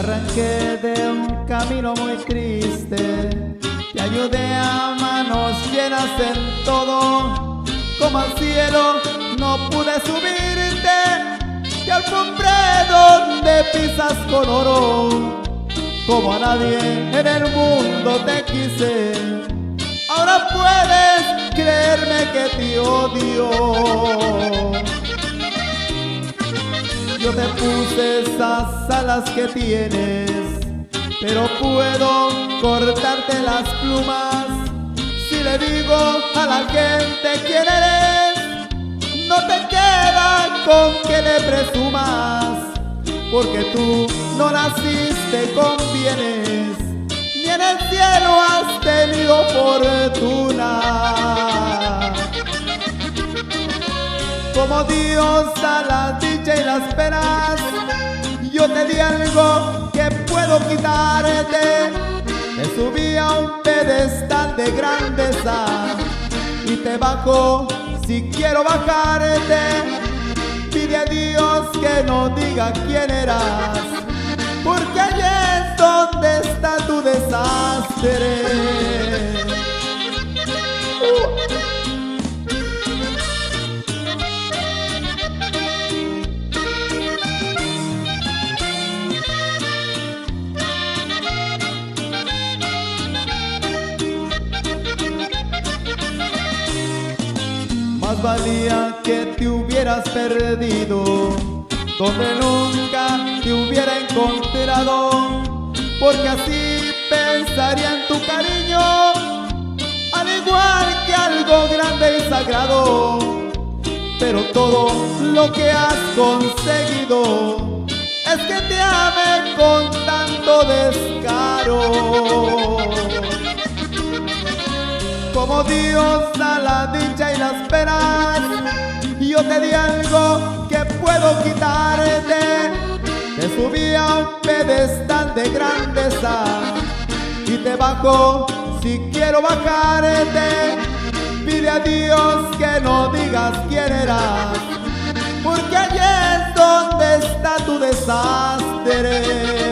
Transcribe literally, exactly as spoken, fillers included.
arranqué de un camino muy triste, te ayudé a manos llenas en todo, como al cielo no pude subirte, te alfombré donde pisas con oro, como a nadie en el mundo te quise, ahora puedes creerme que te odio. Yo te puse esas alas que tienes, pero puedo cortarte las plumas. Si le digo a la gente quién eres, no te queda con que le presumas, porque tú no naciste con bienes, ni en el cielo has tenido fortuna. Como Dios da la dicha y las penas, yo te di algo que puedo quitarte. Te subí a un pedestal de grandeza y te bajo si quiero bajarte. Pide a Dios que no diga quién eras, porque allí es donde está tu desastre. uh. Más valía que te hubieras perdido, donde nunca te hubiera encontrado, porque así pensaría en tu cariño, al igual que algo grande y sagrado. Pero todo lo que has conseguido es que te ame con tanto descaro. Como Dios da la dicha y las penas, yo te di algo que puedo quitarte. Te subí a un pedestal de grandeza y te bajo si quiero bajarte. Pide a Dios que no digas quién eras, porque allí es donde está tu desastre.